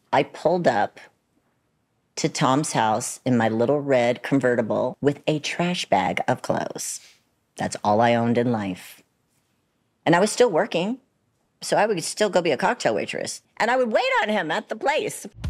I pulled up to Tom's house in my little red convertible with a trash bag of clothes. That's all I owned in life. And I was still working, so I would still go be a cocktail waitress. And I would wait on him at the place.